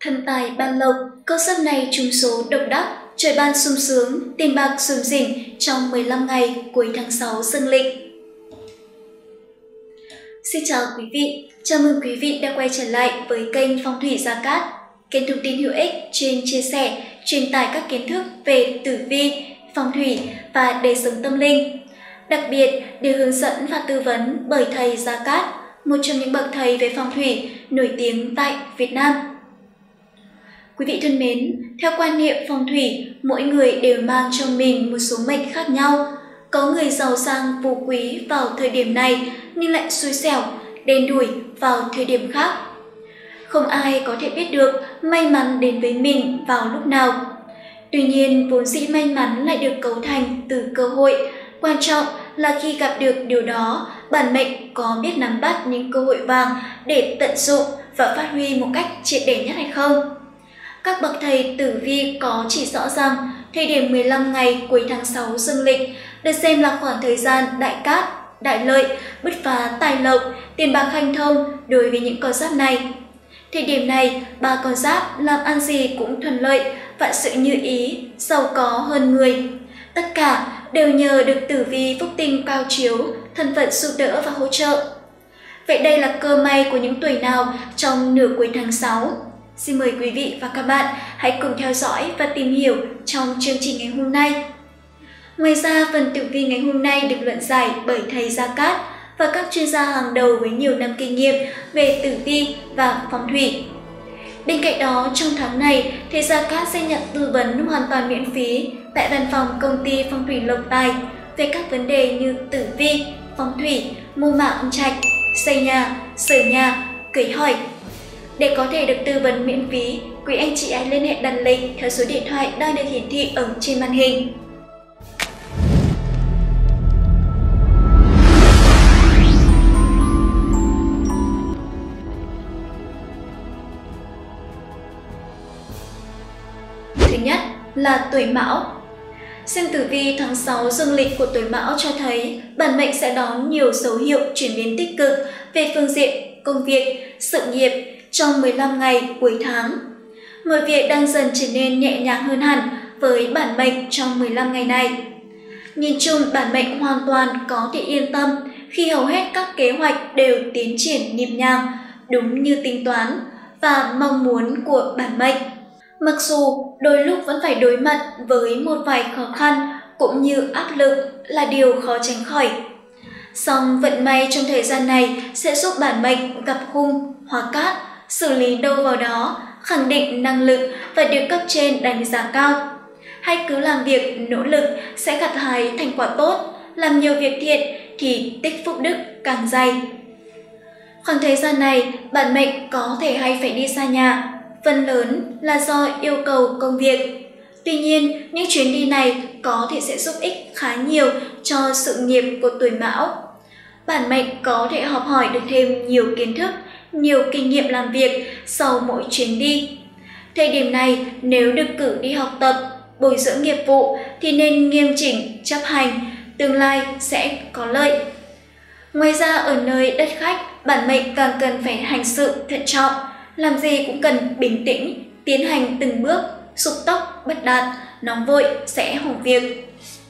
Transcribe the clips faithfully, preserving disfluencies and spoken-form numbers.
Thân tài ban lộc, câu sắp này trúng số độc đắc, trời ban sung sướng, tiền bạc sum rỉnh trong mười lăm ngày cuối tháng sáu dương lịch. Xin chào quý vị, chào mừng quý vị đã quay trở lại với kênh Phong thủy Gia Cát, kênh thông tin hữu ích chuyên chia sẻ, truyền tải các kiến thức về tử vi, phong thủy và đời sống tâm linh. Đặc biệt được hướng dẫn và tư vấn bởi thầy Gia Cát, một trong những bậc thầy về phong thủy nổi tiếng tại Việt Nam. Quý vị thân mến, theo quan niệm phong thủy, mỗi người đều mang trong mình một số mệnh khác nhau. Có người giàu sang phú quý vào thời điểm này nhưng lại xui xẻo, đen đủi vào thời điểm khác. Không ai có thể biết được may mắn đến với mình vào lúc nào. Tuy nhiên, vốn dĩ may mắn lại được cấu thành từ cơ hội. Quan trọng là khi gặp được điều đó, bản mệnh có biết nắm bắt những cơ hội vàng để tận dụng và phát huy một cách triệt để nhất hay không. Các bậc thầy tử vi có chỉ rõ rằng thời điểm mười lăm ngày cuối tháng sáu dương lịch được xem là khoảng thời gian đại cát, đại lợi, bứt phá tài lộc, tiền bạc hanh thông đối với những con giáp này. Thời điểm này, ba con giáp làm ăn gì cũng thuận lợi, vạn sự như ý, giàu có hơn người. Tất cả đều nhờ được tử vi phúc tinh cao chiếu, thân phận giúp đỡ và hỗ trợ. Vậy đây là cơ may của những tuổi nào trong nửa cuối tháng sáu? Xin mời quý vị và các bạn hãy cùng theo dõi và tìm hiểu trong chương trình ngày hôm nay. Ngoài ra, phần tử vi ngày hôm nay được luận giải bởi thầy Gia Cát và các chuyên gia hàng đầu với nhiều năm kinh nghiệm về tử vi và phong thủy. Bên cạnh đó, trong tháng này, thầy Gia Cát sẽ nhận tư vấn hoàn toàn miễn phí tại văn phòng công ty Phong thủy Lộc Tài về các vấn đề như tử vi, phong thủy, mưu mạo âm trạch, xây nhà, sửa nhà, cưới hỏi. Để có thể được tư vấn miễn phí, quý anh chị hãy liên hệ đặt lịch theo số điện thoại đang được hiển thị ở trên màn hình. Thứ nhất là tuổi Mão. Xem tử vi tháng sáu dương lịch của tuổi Mão cho thấy bản mệnh sẽ đón nhiều dấu hiệu chuyển biến tích cực về phương diện công việc, sự nghiệp trong mười lăm ngày cuối tháng. Mọi việc đang dần trở nên nhẹ nhàng hơn hẳn với bản mệnh trong mười lăm ngày này. Nhìn chung, bản mệnh hoàn toàn có thể yên tâm khi hầu hết các kế hoạch đều tiến triển nhịp nhàng, đúng như tính toán và mong muốn của bản mệnh. Mặc dù đôi lúc vẫn phải đối mặt với một vài khó khăn cũng như áp lực là điều khó tránh khỏi. Song vận may trong thời gian này sẽ giúp bản mệnh gặp hung, hóa cát, xử lý đâu vào đó, khẳng định năng lực và được cấp trên đánh giá cao. Hãy cứ làm việc nỗ lực sẽ gặt hái thành quả tốt, làm nhiều việc thiện thì tích phúc đức càng dày. Khoảng thời gian này, bản mệnh có thể hay phải đi xa nhà, phần lớn là do yêu cầu công việc. Tuy nhiên, những chuyến đi này có thể sẽ giúp ích khá nhiều cho sự nghiệp của tuổi Mão. Bản mệnh có thể học hỏi được thêm nhiều kiến thức, nhiều kinh nghiệm làm việc sau mỗi chuyến đi. Thời điểm này, nếu được cử đi học tập, bồi dưỡng nghiệp vụ thì nên nghiêm chỉnh, chấp hành, tương lai sẽ có lợi. Ngoài ra, ở nơi đất khách, bản mệnh càng cần phải hành sự thận trọng, làm gì cũng cần bình tĩnh, tiến hành từng bước, sục tốc bất đạt, nóng vội sẽ hỏng việc.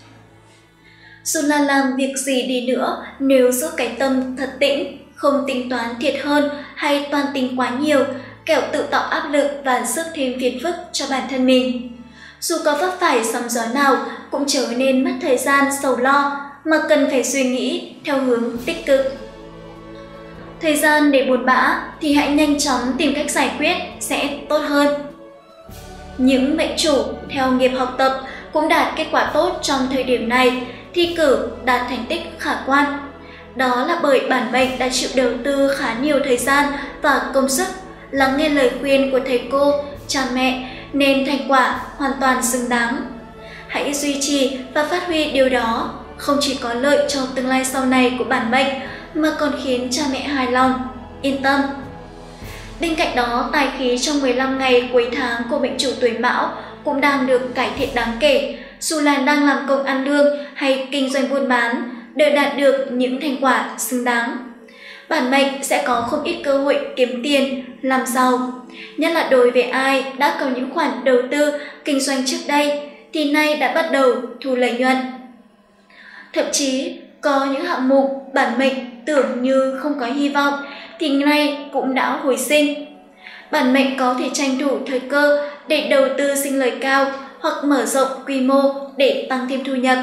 Dù là làm việc gì đi nữa, nếu giữ cái tâm thật tĩnh, không tính toán thiệt hơn hay toan tính quá nhiều, kẻo tự tạo áp lực và rước thêm phiền phức cho bản thân mình. Dù có vấp phải sóng gió nào cũng trở nên mất thời gian sầu lo, mà cần phải suy nghĩ theo hướng tích cực. Thời gian để buồn bã thì hãy nhanh chóng tìm cách giải quyết sẽ tốt hơn. Những mệnh chủ theo nghiệp học tập cũng đạt kết quả tốt trong thời điểm này, thi cử đạt thành tích khả quan. Đó là bởi bản mệnh đã chịu đầu tư khá nhiều thời gian và công sức, lắng nghe lời khuyên của thầy cô, cha mẹ nên thành quả hoàn toàn xứng đáng. Hãy duy trì và phát huy điều đó, không chỉ có lợi cho tương lai sau này của bản mệnh mà còn khiến cha mẹ hài lòng, yên tâm. Bên cạnh đó, tài khí trong mười lăm ngày cuối tháng của mệnh chủ tuổi Mão cũng đang được cải thiện đáng kể. Dù là đang làm công ăn lương hay kinh doanh buôn bán, đều đạt được những thành quả xứng đáng. bản mệnh sẽ có không ít cơ hội kiếm tiền, làm giàu. Nhất là đối với ai đã có những khoản đầu tư, kinh doanh trước đây, thì nay đã bắt đầu thu lợi nhuận. Thậm chí, có những hạng mục bản mệnh tưởng như không có hy vọng, thì nay cũng đã hồi sinh. Bản mệnh có thể tranh thủ thời cơ để đầu tư sinh lời cao hoặc mở rộng quy mô để tăng thêm thu nhập.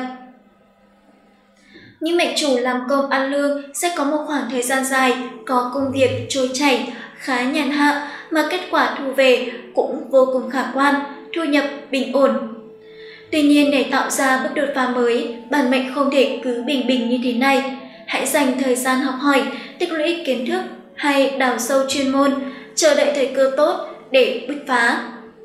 Những mệnh chủ làm công ăn lương sẽ có một khoảng thời gian dài có công việc trôi chảy, khá nhàn hạ mà kết quả thu về cũng vô cùng khả quan, thu nhập bình ổn. Tuy nhiên, để tạo ra bước đột phá mới, bản mệnh không thể cứ bình bình như thế này. Hãy dành thời gian học hỏi, tích lũy kiến thức hay đào sâu chuyên môn, chờ đợi thời cơ tốt để bứt phá.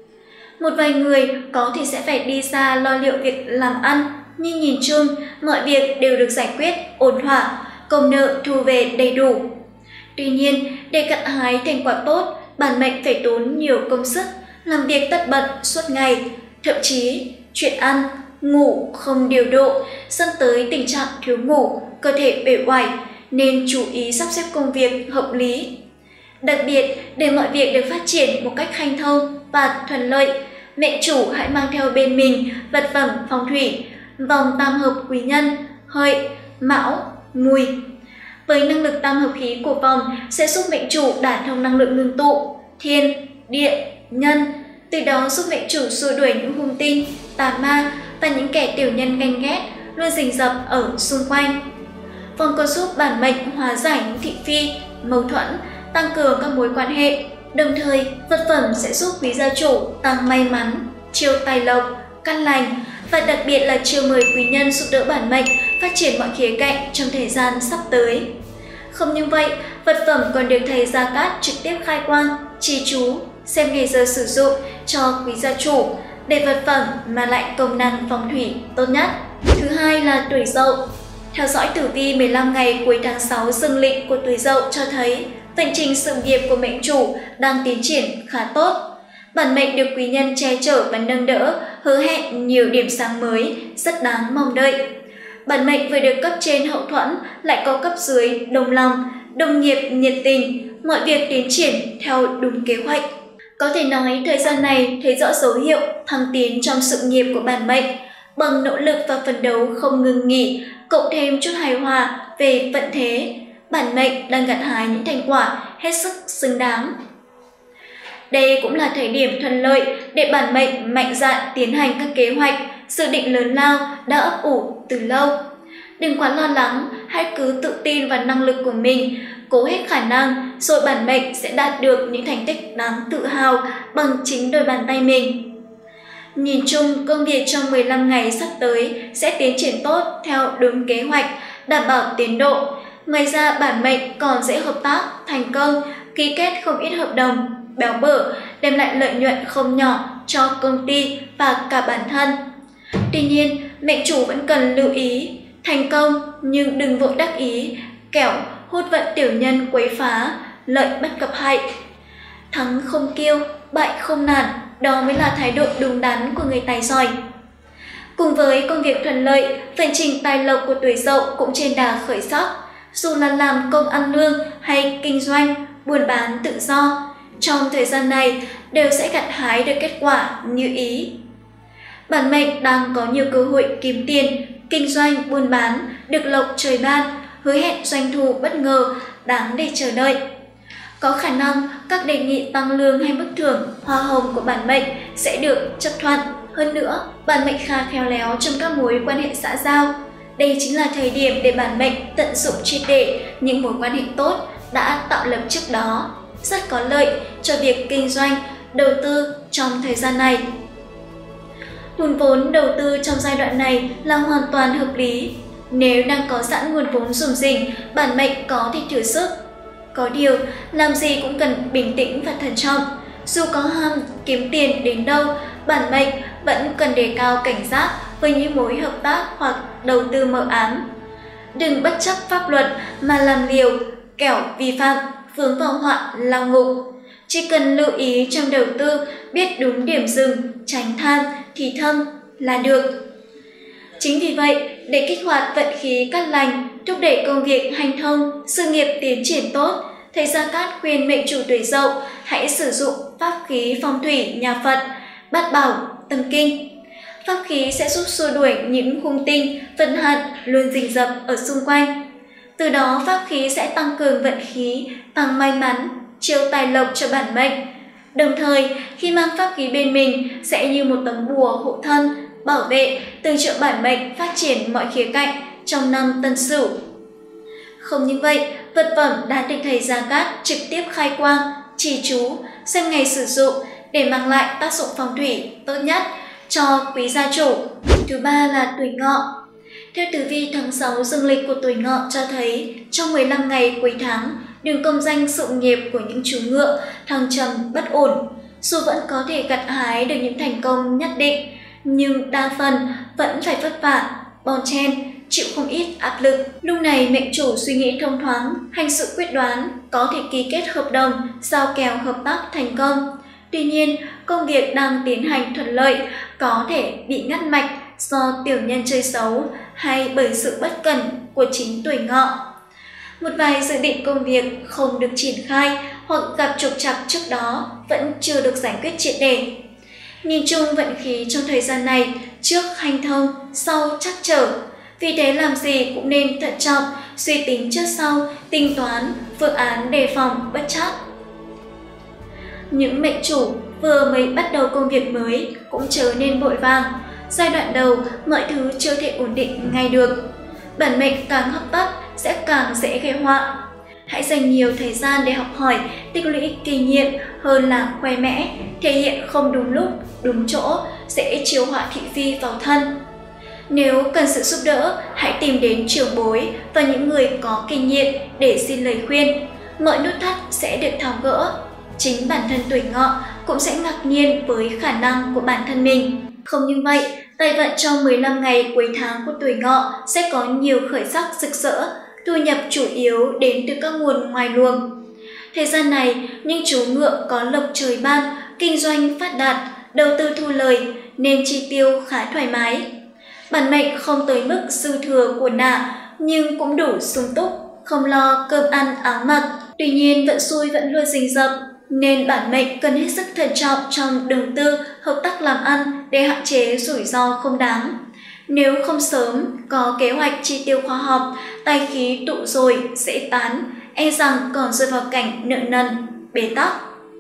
Một vài người có thể sẽ phải đi xa lo liệu việc làm ăn, nhưng nhìn chung, mọi việc đều được giải quyết ổn thỏa, công nợ thu về đầy đủ. Tuy nhiên, để gặt hái thành quả tốt, bản mệnh phải tốn nhiều công sức, làm việc tất bật suốt ngày, thậm chí chuyện ăn, ngủ không điều độ, dẫn tới tình trạng thiếu ngủ, cơ thể uể oải, nên chú ý sắp xếp công việc hợp lý. Đặc biệt, để mọi việc được phát triển một cách hanh thông và thuận lợi, mệnh chủ hãy mang theo bên mình vật phẩm phong thủy, vòng tam hợp quý nhân, hợi, mão, mùi. Với năng lực tam hợp khí của vòng sẽ giúp mệnh chủ đả thông năng lượng ngưng tụ, thiên, địa, nhân, từ đó giúp mệnh chủ xua đuổi những hung tinh, tà ma và những kẻ tiểu nhân ganh ghét luôn rình rập ở xung quanh. Vòng còn giúp bản mệnh hóa giải những thị phi, mâu thuẫn, tăng cường các mối quan hệ. Đồng thời, vật phẩm sẽ giúp quý gia chủ tăng may mắn, chiêu tài lộc, căn lành và đặc biệt là chiêu mời quý nhân giúp đỡ bản mệnh phát triển mọi khía cạnh trong thời gian sắp tới. Không những vậy, vật phẩm còn được thầy Gia Cát trực tiếp khai quang, trì chú, xem ngày giờ sử dụng cho quý gia chủ để vật phẩm mang lại công năng phong thủy tốt nhất. Thứ hai là tuổi Dậu. Theo dõi tử vi mười lăm ngày cuối tháng sáu dương lịch của tuổi Dậu cho thấy vận trình sự nghiệp của mệnh chủ đang tiến triển khá tốt. Bản mệnh được quý nhân che chở và nâng đỡ, hứa hẹn nhiều điểm sáng mới, rất đáng mong đợi. Bản mệnh vừa được cấp trên hậu thuẫn, lại có cấp dưới đồng lòng, đồng nghiệp nhiệt tình, mọi việc tiến triển theo đúng kế hoạch. Có thể nói thời gian này thấy rõ dấu hiệu thăng tiến trong sự nghiệp của bản mệnh. Bằng nỗ lực và phấn đấu không ngừng nghỉ, cộng thêm chút hài hòa về vận thế, bản mệnh đang gặt hái những thành quả hết sức xứng đáng. Đây cũng là thời điểm thuận lợi để bản mệnh mạnh dạn tiến hành các kế hoạch, dự định lớn lao đã ấp ủ từ lâu. Đừng quá lo lắng, hãy cứ tự tin vào năng lực của mình, cố hết khả năng, rồi bản mệnh sẽ đạt được những thành tích đáng tự hào bằng chính đôi bàn tay mình. Nhìn chung, công việc trong mười lăm ngày sắp tới sẽ tiến triển tốt theo đúng kế hoạch, đảm bảo tiến độ. Ngoài ra, bản mệnh còn dễ hợp tác, thành công, ký kết không ít hợp đồng, béo bở, đem lại lợi nhuận không nhỏ cho công ty và cả bản thân. Tuy nhiên, mệnh chủ vẫn cần lưu ý, thành công nhưng đừng vội đắc ý, kẻo hút vận tiểu nhân quấy phá, lợi bất cập hại. Thắng không kiêu, bại không nản, đó mới là thái độ đúng đắn của người tài giỏi. Cùng với công việc thuận lợi, vận trình tài lộc của tuổi Dậu cũng trên đà khởi sắc. Dù là làm công ăn lương hay kinh doanh, buôn bán tự do, trong thời gian này đều sẽ gặt hái được kết quả như ý. Bản mệnh đang có nhiều cơ hội kiếm tiền, kinh doanh, buôn bán, được lộc trời ban, hứa hẹn doanh thu bất ngờ, đáng để chờ đợi. Có khả năng các đề nghị tăng lương hay mức thưởng, hoa hồng của bản mệnh sẽ được chấp thuận. Hơn nữa, bản mệnh khá khéo léo trong các mối quan hệ xã giao. Đây chính là thời điểm để bản mệnh tận dụng triệt để những mối quan hệ tốt đã tạo lập trước đó, rất có lợi cho việc kinh doanh, đầu tư trong thời gian này. Nguồn vốn đầu tư trong giai đoạn này là hoàn toàn hợp lý. Nếu đang có sẵn nguồn vốn rủng rỉnh, bản mệnh có thể thử sức. Có điều, làm gì cũng cần bình tĩnh và thận trọng. Dù có ham kiếm tiền đến đâu, bản mệnh vẫn cần đề cao cảnh giác với những mối hợp tác hoặc đầu tư mờ ám. Đừng bất chấp pháp luật mà làm liều, kẻo vi phạm, vướng vào họa lao ngục. Chỉ cần lưu ý trong đầu tư, biết đúng điểm dừng, tránh tham, thì thâm là được. Chính vì vậy, Để kích hoạt vận khí cát lành, thúc đẩy công việc hanh thông, sự nghiệp tiến triển tốt, thầy Gia Cát khuyên mệnh chủ tuổi Dậu hãy sử dụng pháp khí phong thủy nhà Phật, Bát Bảo, Tâm Kinh. Pháp khí sẽ giúp xua đuổi những hung tinh, vận hận luôn rình rập ở xung quanh. Từ đó pháp khí sẽ tăng cường vận khí, tăng may mắn, chiêu tài lộc cho bản mệnh. Đồng thời, khi mang pháp khí bên mình sẽ như một tấm bùa hộ thân, bảo vệ, tương trợ bản mệnh phát triển mọi khía cạnh trong năm Tân Sửu. Không những vậy, vật phẩm đã được thầy Gia Cát trực tiếp khai quang, trì chú, xem ngày sử dụng để mang lại tác dụng phong thủy tốt nhất cho quý gia chủ. Thứ ba là tuổi Ngọ. Theo tử vi tháng sáu dương lịch của tuổi Ngọ cho thấy, trong mười lăm ngày cuối tháng, đường công danh sự nghiệp của những chú ngựa thăng trầm bất ổn. Dù vẫn có thể gặt hái được những thành công nhất định, nhưng đa phần vẫn phải vất vả, bon chen, chịu không ít áp lực. Lúc này mệnh chủ suy nghĩ thông thoáng, hành sự quyết đoán, có thể ký kết hợp đồng, giao kèo hợp tác thành công. Tuy nhiên, công việc đang tiến hành thuận lợi có thể bị ngắt mạch do tiểu nhân chơi xấu hay bởi sự bất cẩn của chính tuổi Ngọ. Một vài dự định công việc không được triển khai hoặc gặp trục trặc trước đó vẫn chưa được giải quyết triệt để. Nhìn chung vận khí trong thời gian này trước hanh thông, sau trắc trở. Vì thế làm gì cũng nên thận trọng, suy tính trước sau, tính toán, phương án đề phòng bất trắc. Những mệnh chủ vừa mới bắt đầu công việc mới cũng chớ nên vội vàng. Giai đoạn đầu mọi thứ chưa thể ổn định ngay được. Bản mệnh càng hấp tấp sẽ càng dễ gây họa. Hãy dành nhiều thời gian để học hỏi, tích lũy kinh nghiệm hơn là khoe mẽ, thể hiện không đúng lúc, đúng chỗ, sẽ chiếu họa thị phi vào thân. Nếu cần sự giúp đỡ, hãy tìm đến trưởng bối và những người có kinh nghiệm để xin lời khuyên. Mọi nút thắt sẽ được tháo gỡ. Chính bản thân tuổi Ngọ cũng sẽ ngạc nhiên với khả năng của bản thân mình. Không như vậy, tài vận trong mười lăm ngày cuối tháng của tuổi Ngọ sẽ có nhiều khởi sắc rực rỡ, thu nhập chủ yếu đến từ các nguồn ngoài luồng. Thời gian này, những chú ngựa có lộc trời ban, kinh doanh phát đạt, đầu tư thu lời nên chi tiêu khá thoải mái. Bản mệnh không tới mức dư thừa của nả nhưng cũng đủ sung túc, không lo cơm ăn áo mặc. Tuy nhiên vận xui vẫn luôn rình rập nên bản mệnh cần hết sức thận trọng trong đầu tư, hợp tác làm ăn để hạn chế rủi ro không đáng. Nếu không sớm có kế hoạch chi tiêu khoa học, tài khí tụ rồi dễ tán, e rằng còn rơi vào cảnh nợ nần, bế tắc.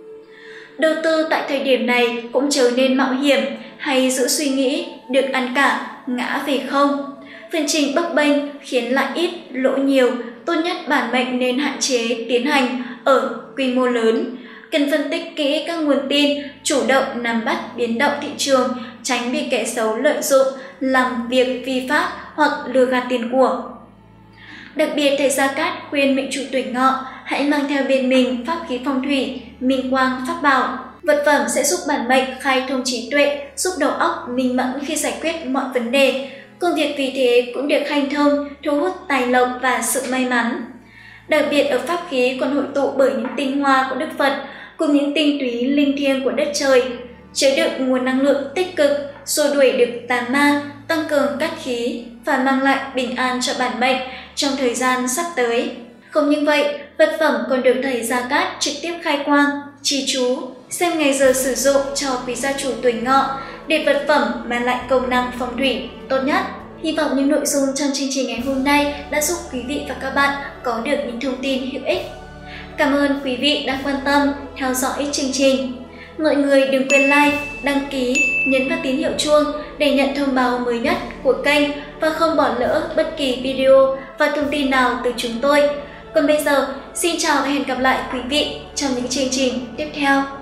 Đầu tư tại thời điểm này cũng trở nên mạo hiểm hay giữ suy nghĩ được ăn cả, ngã về không. Vận trình bấp bênh khiến lãi ít, lỗ nhiều, tốt nhất bản mệnh nên hạn chế tiến hành ở quy mô lớn. Cần phân tích kỹ các nguồn tin, chủ động nắm bắt biến động thị trường, tránh bị kẻ xấu lợi dụng, làm việc vi pháp hoặc lừa gạt tiền của. Đặc biệt, thầy Gia Cát khuyên mệnh chủ tuổi Ngọ hãy mang theo bên mình pháp khí phong thủy, minh quang pháp bảo. Vật phẩm sẽ giúp bản mệnh khai thông trí tuệ, giúp đầu óc minh mẫn khi giải quyết mọi vấn đề. Công việc vì thế cũng được hanh thông, thu hút tài lộc và sự may mắn. Đặc biệt ở pháp khí còn hội tụ bởi những tinh hoa của Đức Phật cùng những tinh túy linh thiêng của đất trời, chứa đựng nguồn năng lượng tích cực, xua đuổi được tà ma, tăng cường cát khí và mang lại bình an cho bản mệnh trong thời gian sắp tới. Không những vậy, vật phẩm còn được thầy Gia Cát trực tiếp khai quang, trì chú, xem ngày giờ sử dụng cho quý gia chủ tuổi Ngọ để vật phẩm mang lại công năng phong thủy tốt nhất. Hy vọng những nội dung trong chương trình ngày hôm nay đã giúp quý vị và các bạn có được những thông tin hữu ích. Cảm ơn quý vị đã quan tâm, theo dõi chương trình. Mọi người đừng quên like, đăng ký, nhấn vào tín hiệu chuông để nhận thông báo mới nhất của kênh và không bỏ lỡ bất kỳ video và thông tin nào từ chúng tôi. Còn bây giờ, xin chào và hẹn gặp lại quý vị trong những chương trình tiếp theo.